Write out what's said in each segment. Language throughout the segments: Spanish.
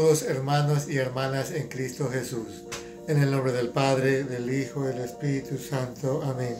Saludos hermanos y hermanas en Cristo Jesús. En el nombre del Padre, del Hijo y del Espíritu Santo. Amén.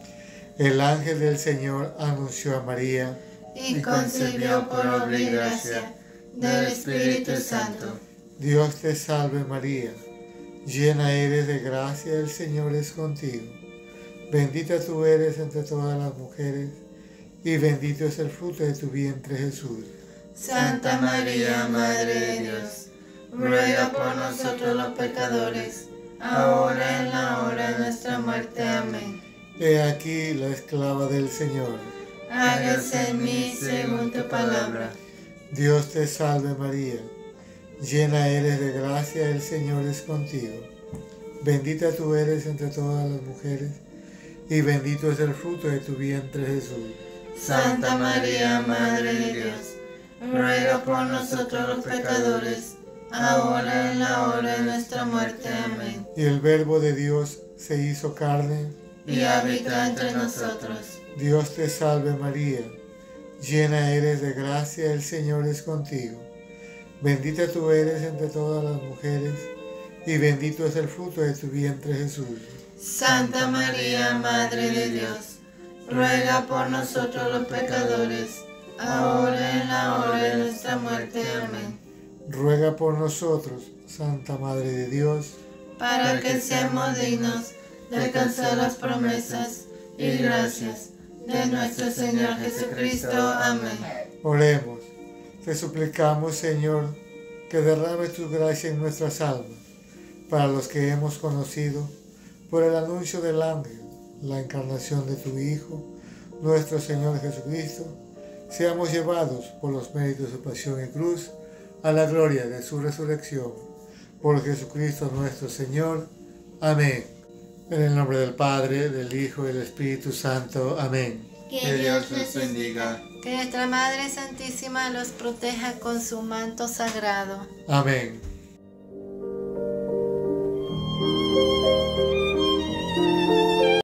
El ángel del Señor anunció a María y concebió por obra y gracia del Espíritu Santo. Dios te salve María, llena eres de gracia, el Señor es contigo. Bendita tú eres entre todas las mujeres, y bendito es el fruto de tu vientre Jesús. Santa María, Madre de Dios, ruega por nosotros los pecadores, ahora en la hora de nuestra muerte. Amén. He aquí la esclava del Señor. Hágase en mí según tu palabra. Dios te salve María, llena eres de gracia, el Señor es contigo. Bendita tú eres entre todas las mujeres, y bendito es el fruto de tu vientre Jesús. Santa María, Madre de Dios, ruega por nosotros los pecadores, ahora en la hora de nuestra muerte. Amén. Y el Verbo de Dios se hizo carne y habitó entre nosotros. Dios te salve María, llena eres de gracia, el Señor es contigo. Bendita tú eres entre todas las mujeres, y bendito es el fruto de tu vientre Jesús. Santa María, Madre de Dios, ruega por nosotros los pecadores, ahora en la hora de nuestra muerte. Amén. Ruega por nosotros, Santa Madre de Dios, para que seamos dignos de alcanzar las promesas y gracias de nuestro Señor Jesucristo. Amén. Oremos. Te suplicamos, Señor, que derrames tu gracia en nuestras almas, para los que hemos conocido, por el anuncio del ángel, la encarnación de tu Hijo, nuestro Señor Jesucristo, seamos llevados por los méritos de su pasión y cruz a la gloria de su resurrección. Por Jesucristo nuestro Señor. Amén. En el nombre del Padre, del Hijo y del Espíritu Santo. Amén. Que Dios les bendiga. Que nuestra Madre Santísima los proteja con su manto sagrado. Amén.